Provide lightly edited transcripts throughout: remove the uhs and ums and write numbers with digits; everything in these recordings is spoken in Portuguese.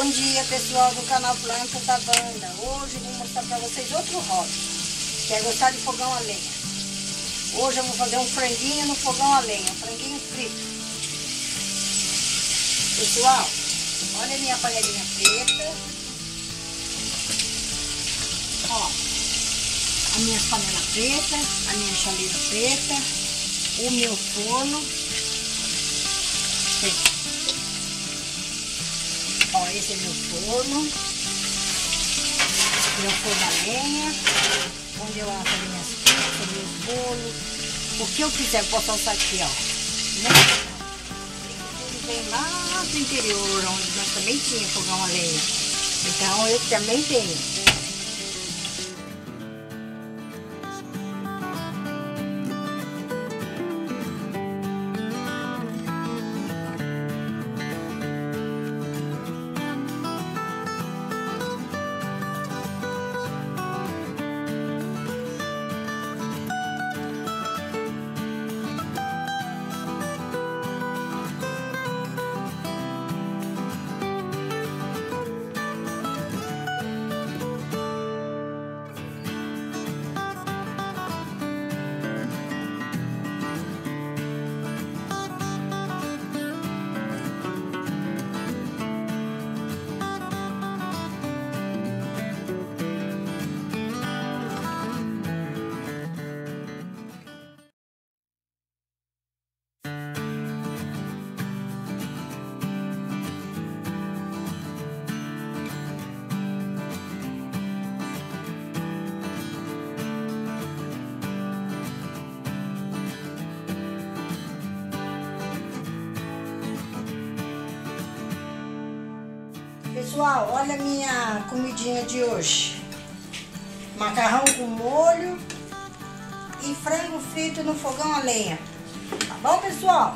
Bom dia, pessoal do canal Plantas da Banda. Hoje eu vou mostrar para vocês outro hobby, que é gostar de fogão a lenha. Hoje eu vou fazer um franguinho no fogão a lenha, um franguinho frito. Pessoal, olha a minha panelinha preta. Ó, a minha panela preta, a minha chaleira preta, o meu forno. Ó, esse é meu forno. Meu forno a lenha, onde eu faço minhas pizzas, meus bolos. O que eu quiser, eu posso usar aqui, ó. Tudo vem lá do interior, onde nós também tinha fogão a lenha. Então eu também tenho. Pessoal, olha a minha comidinha de hoje. Macarrão com molho e frango frito no fogão a lenha. Tá bom, pessoal?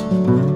Música